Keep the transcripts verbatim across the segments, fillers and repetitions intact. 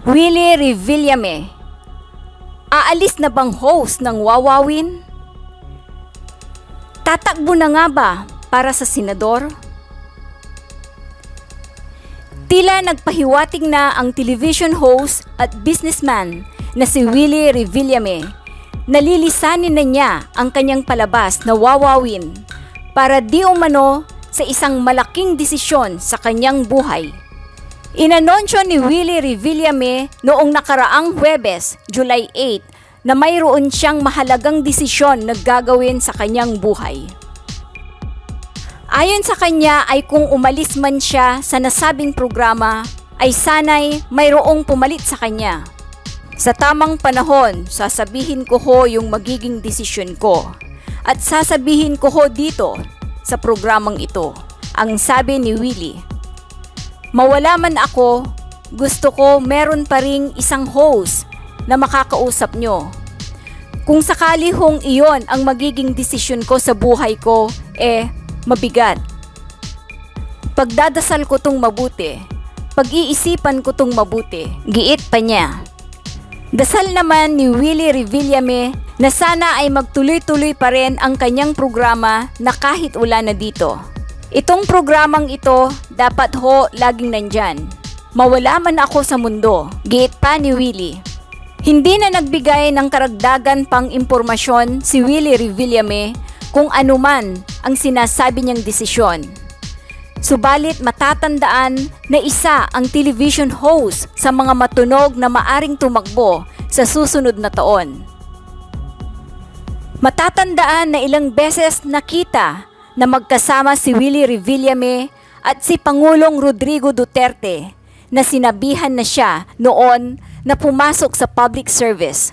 Willie Revillame, aalis na bang host ng Wawawin? Tatakbo na nga ba para sa senador? Tila nagpahiwatig na ang television host at businessman na si Willie Revillame. Nalilisanin na niya ang kanyang palabas na Wawawin para di umano sa isang malaking desisyon sa kanyang buhay. Inanunsyo ni Willie Revillame noong nakaraang Huwebes, July eight, na mayroon siyang mahalagang desisyon na gagawin sa kanyang buhay. Ayon sa kanya ay kung umalis man siya sa nasabing programa ay sana'y mayroong pumalit sa kanya. Sa tamang panahon, sasabihin ko ho yung magiging desisyon ko at sasabihin ko ho dito sa programang ito, ang sabi ni Willie. Mawala man ako, gusto ko meron pa ring isang host na makakausap nyo. Kung sakali hong iyon ang magiging desisyon ko sa buhay ko, eh, mabigat. Pagdadasal ko tong mabuti, pag-iisipan ko tong mabuti, giit pa niya. Dasal naman ni Willie Revillame na sana ay magtuloy-tuloy pa rin ang kanyang programa na kahit wala na dito. Itong programang ito dapat ho laging nandyan. Mawala man ako sa mundo, giit pa ni Willie. Hindi na nagbigay ng karagdagan pang impormasyon si Willie Revillame kung anuman ang sinasabi niyang desisyon. Subalit matatandaan na isa ang television host sa mga matunog na maaring tumakbo sa susunod na taon. Matatandaan na ilang beses nakita na magkasama si Willie Revillame at si Pangulong Rodrigo Duterte na sinabihan na siya noon na pumasok sa public service.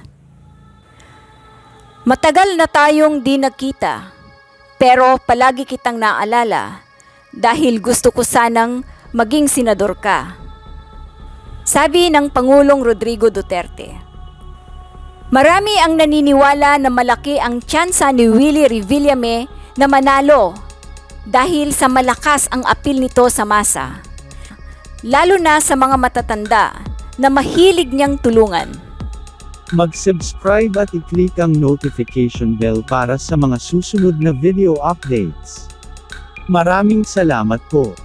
Matagal na tayong di nakita, pero palagi kitang naalala dahil gusto ko sanang maging senador ka. Sabi ng Pangulong Rodrigo Duterte. Marami ang naniniwala na malaki ang tsansa ni Willie Revillame na manalo dahil sa malakas ang apil nito sa masa, lalo na sa mga matatanda na mahilig niyang tulungan. Mag-subscribe at i-click ang notification bell para sa mga susunod na video updates. Maraming salamat po.